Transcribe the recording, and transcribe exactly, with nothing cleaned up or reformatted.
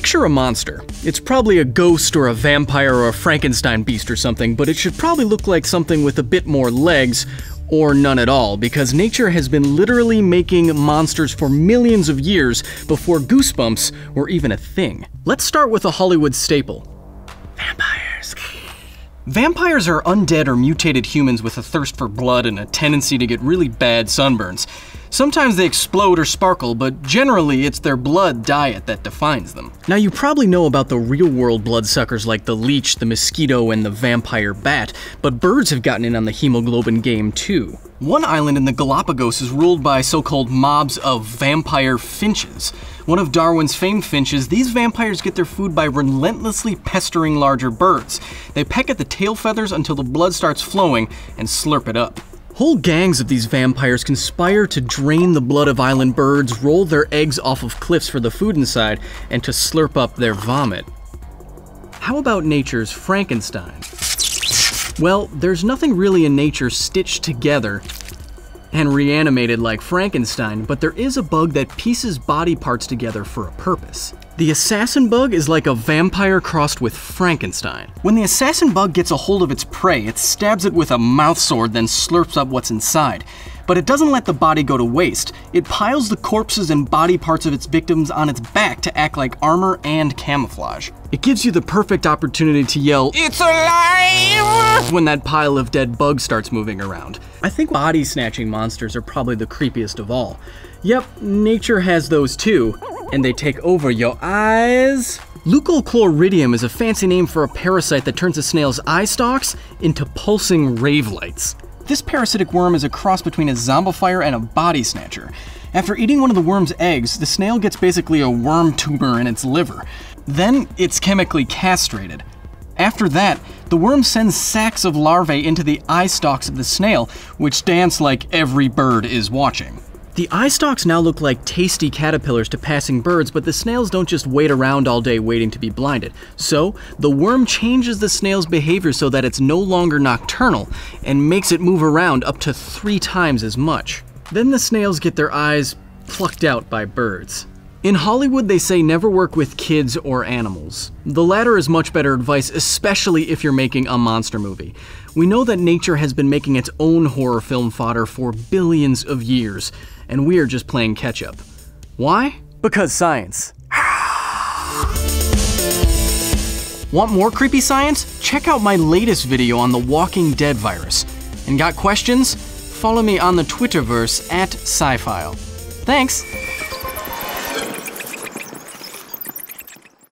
Picture a monster. It's probably a ghost or a vampire or a Frankenstein beast or something, but it should probably look like something with a bit more legs, or none at all, because nature has been literally making monsters for millions of years before goosebumps were even a thing. Let's start with a Hollywood staple. Vampires. Vampires are undead or mutated humans with a thirst for blood and a tendency to get really bad sunburns. Sometimes they explode or sparkle, but generally it's their blood diet that defines them. Now you probably know about the real-world bloodsuckers like the leech, the mosquito, and the vampire bat, but birds have gotten in on the hemoglobin game too. One island in the Galapagos is ruled by so-called mobs of vampire finches. One of Darwin's famed finches, these vampires get their food by relentlessly pestering larger birds. They peck at the tail feathers until the blood starts flowing and slurp it up. Whole gangs of these vampires conspire to drain the blood of island birds, roll their eggs off of cliffs for the food inside, and to slurp up their vomit. How about nature's Frankenstein? Well, there's nothing really in nature stitched together and reanimated like Frankenstein, but there is a bug that pieces body parts together for a purpose. The assassin bug is like a vampire crossed with Frankenstein. When the assassin bug gets a hold of its prey, it stabs it with a mouth sword, then slurps up what's inside. But it doesn't let the body go to waste. It piles the corpses and body parts of its victims on its back to act like armor and camouflage. It gives you the perfect opportunity to yell, "It's alive!" when that pile of dead bugs starts moving around. I think body-snatching monsters are probably the creepiest of all. Yep, nature has those too, and they take over your eyes. Leucochloridium is a fancy name for a parasite that turns a snail's eye stalks into pulsing rave lights. This parasitic worm is a cross between a zombifier and a body snatcher. After eating one of the worm's eggs, the snail gets basically a worm tumor in its liver. Then it's chemically castrated. After that, the worm sends sacs of larvae into the eye stalks of the snail, which dance like every bird is watching. The eye stalks now look like tasty caterpillars to passing birds, but the snails don't just wait around all day waiting to be blinded. So, the worm changes the snail's behavior so that it's no longer nocturnal, and makes it move around up to three times as much. Then the snails get their eyes plucked out by birds. In Hollywood, they say never work with kids or animals. The latter is much better advice, especially if you're making a monster movie. We know that nature has been making its own horror film fodder for billions of years, and we are just playing catch-up. Why? Because science. Want more creepy science? Check out my latest video on the Walking Dead virus. And got questions? Follow me on the Twitterverse at Sci-File. Thanks!